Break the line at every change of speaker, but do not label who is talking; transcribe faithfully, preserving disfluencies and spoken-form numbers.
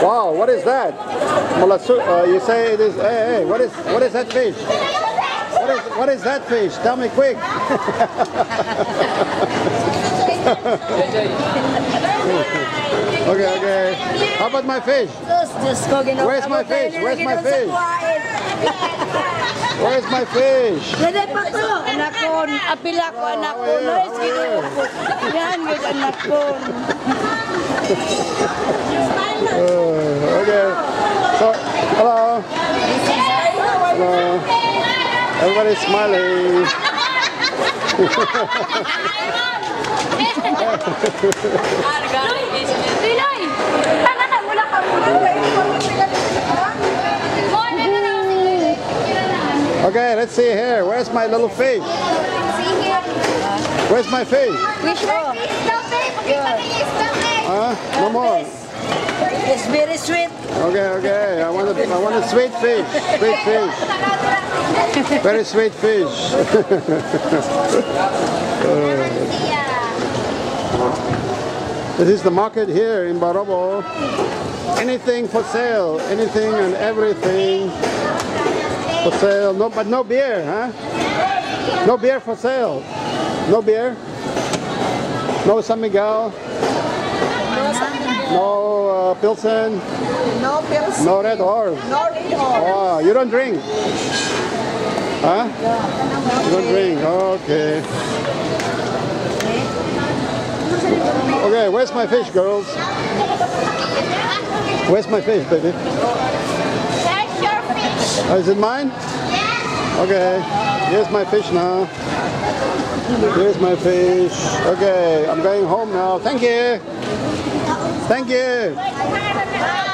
Wow, what is that? Molasu, uh, you say it is. Hey, hey, what is what is that fish? What is what is that fish? Tell me quick. Okay, okay. How about my fish? Where's my fish? Where's my fish? Where's my fish?
Dede pa to, anak ko, apila ko anak ko, no, yan, good anak ko.
Uh, okay. So, hello. Hello. Everybody's smiling. Okay, let's see here. Where's my little fish? Where's my fish? Huh? No more.
It's very sweet.
Okay, okay. I want a, I want a sweet fish. Sweet fish. Very sweet fish. uh, this is the market here in Barobo. Anything for sale. Anything and everything for sale. No, but no beer, huh? No beer for sale. No beer. No San Miguel. No uh, Pilsen?
No Pilsen.
No Red Horse?
No Red Horse.
Oh, you don't drink? Huh? You don't drink? Okay. Okay, where's my fish, girls? Where's my fish, baby?
That's your fish.
Oh, is it mine?
Yes.
Okay, here's my fish now. Here's my fish. Okay, I'm going home now. Thank you. Thank you.